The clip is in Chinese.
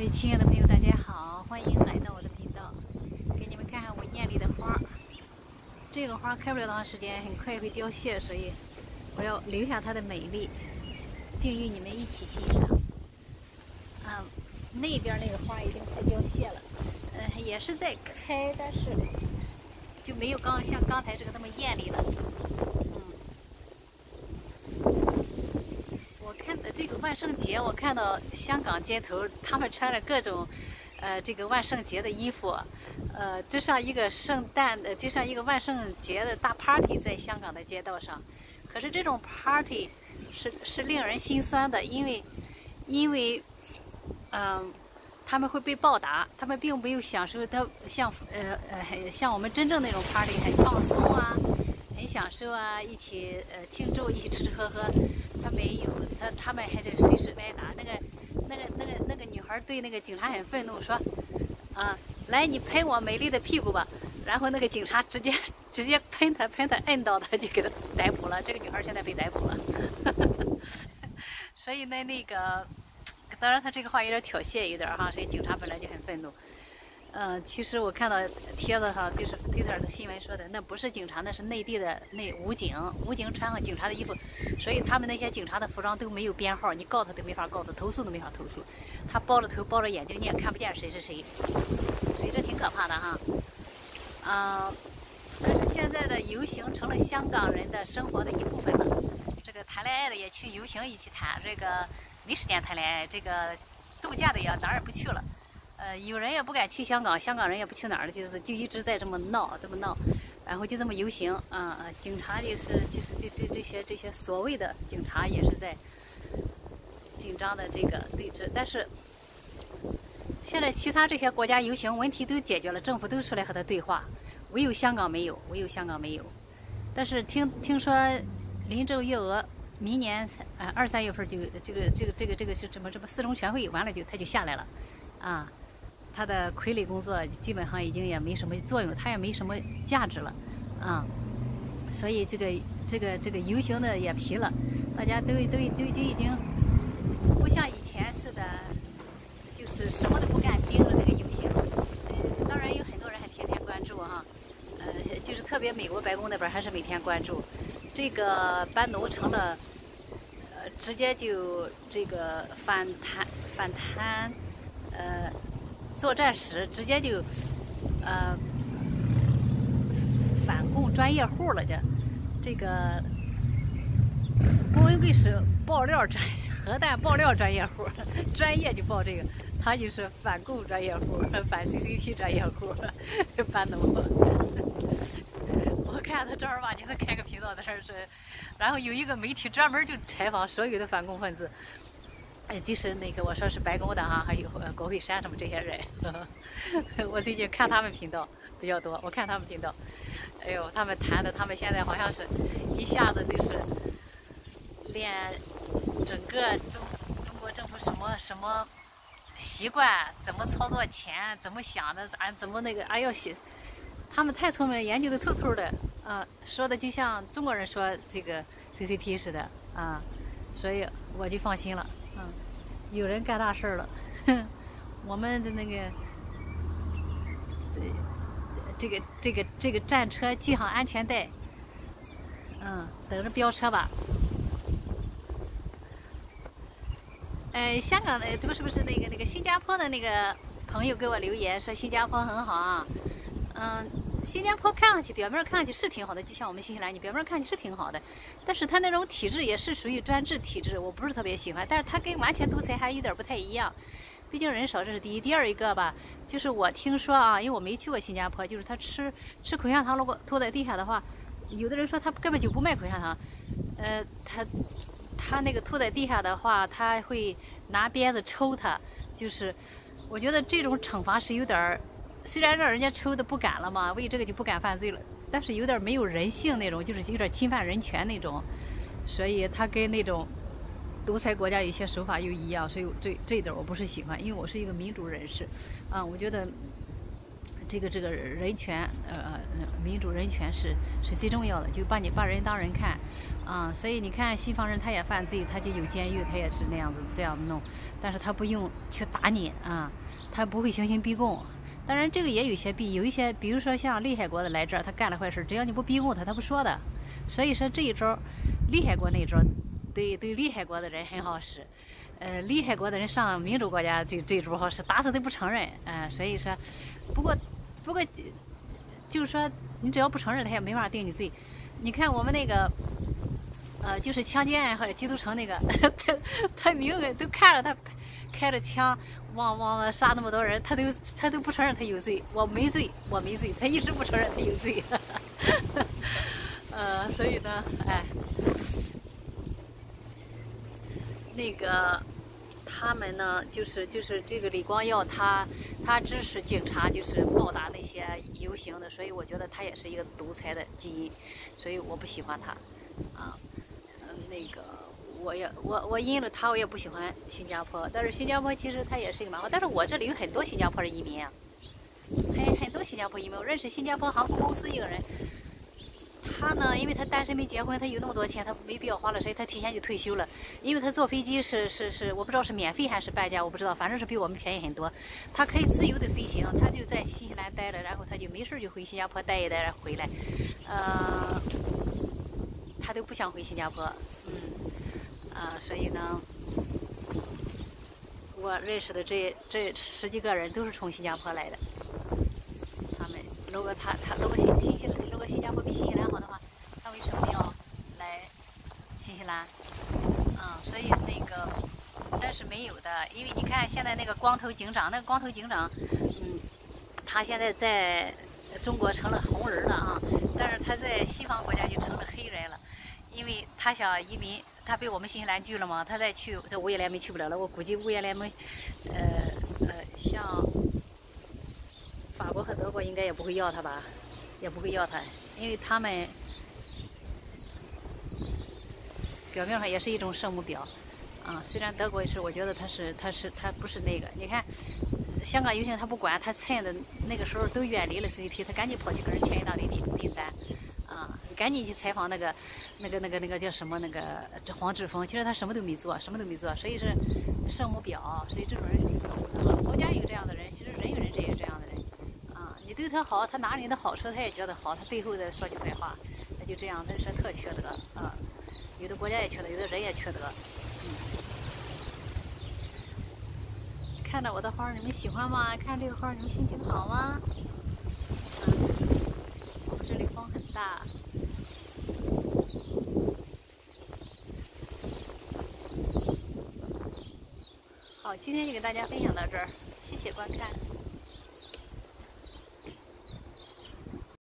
位亲爱的朋友，大家好，欢迎来到我的频道。给你们看看我院里的花。这个花开不了多长时间，很快会凋谢，所以我要留下它的美丽，并与你们一起欣赏。那边那个花已经快凋谢了，也是在开，但是就没有像刚才这个那么艳丽了。这个万圣节，我看到香港街头，他们穿着各种，这个万圣节的衣服，就像一个就像一个万圣节的大 party 在香港的街道上。可是这种 party 是令人心酸的，因为他们会被暴打，他们并没有享受到像我们真正那种 party 很放松啊，很享受啊，一起庆祝，一起吃吃喝喝。他没有，他们还得随时挨打。那个女孩对那个警察很愤怒，说：“来，你喷我美丽的屁股吧。”然后那个警察直接喷他，摁到他，就给他逮捕了。这个女孩现在被逮捕了。所以呢，当然他这个话有点挑衅，有点哈，所以警察本来就很愤怒。其实我看到帖子哈，就是 Twitter 的新闻说的，那不是警察，那是内地的武警穿上警察的衣服，所以他们那些警察的服装都没有编号，你告他都没法告他，投诉都没法投诉。他包着头包着眼睛，你也看不见谁是谁，所以这挺可怕的哈。但是现在的游行成了香港人的生活的一部分了。这个谈恋爱的也去游行一起谈，这个没时间谈恋爱，这个度假的也哪儿也不去了。有人也不敢去香港，香港人也不去哪儿了，就一直在这么闹，然后就这么游行警察这些所谓的警察也是在紧张的这个对峙，但是现在其他这些国家游行问题都解决了，政府都出来和他对话，唯有香港没有。但是听说林郑月娥明年2、3月份就这个是什么四中全会完了他就下来了他的傀儡工作基本上已经也没什么作用，他也没什么价值了所以这个游行的也疲了，大家都已经不像以前似的，就是什么都不干盯着这个游行。当然有很多人还天天关注就是特别美国白宫那边还是每天关注这个班农成了直接就这个反贪作战时直接就反共专业户了，这个郭文贵是核弹爆料专业户，专业就报这个，他就是反共专业户，反 CCP 专业户，班农。我看他正儿八经的开个频道在这儿是，然后有一个媒体专门就采访所有的反共分子。就是那个我说是白宫的还有国会山什么这些人，我最近看他们频道比较多，我看他们频道，哎呦，他们谈的，他们现在好像是一下子就是连整个中国政府什么习惯，怎么操作钱，怎么想的，怎么那个要写，他们太聪明了，研究的透透的，说的就像中国人说这个 CCP 似的所以我就放心了。有人干大事了，我们的那个这个战车系好安全带，等着飙车吧。香港的不是那个新加坡的那个朋友给我留言说新加坡很好新加坡表面看上去是挺好的，就像我们新西兰，你表面看上去是挺好的，但是它那种体制也是属于专制体制，我不是特别喜欢。但是它跟完全独裁还有点不太一样，毕竟人少，这是第一。第二一个吧，就是我听说因为我没去过新加坡，就是他吃口香糖如果吐在地下的话，有的人说他根本就不卖口香糖，他那个吐在地下的话，他会拿鞭子抽他，就是我觉得这种惩罚是有点虽然让人家抽的不敢了嘛，为这个就不敢犯罪了，但是有点没有人性那种，就是有点侵犯人权那种，所以他跟那种独裁国家有些手法又一样，所以这一点我不是喜欢，因为我是一个民主人士我觉得这个人权民主人权是最重要的，就把人当人看，所以你看西方人他也犯罪，他就有监狱，他也是那样子这样弄，但是他不用去打你他不会刑刑逼供。当然这个也有一些比如说像厉害国的来这儿，他干了坏事，只要你不逼供他不说的。所以说这一招厉害国那招对厉害国的人很好使。厉害国的人上民主国家这招好使，打死都不承认。所以说，不过，就是说，你只要不承认，他也没法定你罪。你看我们那个，就是强奸案和基督城那个，他明明都看着他开着枪往杀那么多人，他都不承认他有罪，我没罪，他一直不承认他有罪。所以呢，那个他们呢，就是这个李光耀，他支持警察就是暴打那些游行的，所以我觉得他也是一个独裁的基因，所以我不喜欢他。那个我因了他，我也不喜欢新加坡，但是新加坡其实它也是一个蛮好，但是我这里有很多新加坡的移民很多新加坡移民，我认识新加坡航空公司一个人。他呢，因为他单身没结婚，他有那么多钱，他没必要花了，所以他提前就退休了。因为他坐飞机是，我不知道是免费还是半价，我不知道，反正是比我们便宜很多。他可以自由的飞行，他就在新西兰待了，然后他就没事就回新加坡待一待，然后回来。他都不想回新加坡，所以呢，我认识的这10几个人都是从新加坡来的。他们如果如果新加坡比新西兰好的话，他为什么要来新西兰？所以那个，但是没有的，因为你看现在那个光头警长，他现在在中国成了红人了但是他在西方国家就成了黑人了，因为他想移民，他被我们新西兰拒了嘛，他再去这五眼联盟去不了了。我估计五眼联盟，像法国和德国应该也不会要他吧，也不会要他，因为他们表面上也是一种圣母婊虽然德国是，我觉得他不是那个。你看香港有些他不管，他趁的那个时候都远离了 CCP， 他赶紧跑去给人签一大堆订单赶紧去采访那个叫什么这黄志峰，其实他什么都没做，所以是圣母婊，所以这种人国家有这样的人，其实人与人也有这样的人你对他好，他拿你的好处，他也觉得好，他背后在说句坏话，他就这样，他是特缺德有的国家也缺德，有的人也缺德看着我的花你们喜欢吗？看这个花你们心情好吗？我们这里风很大。好，今天就给大家分享到这儿，谢谢观看。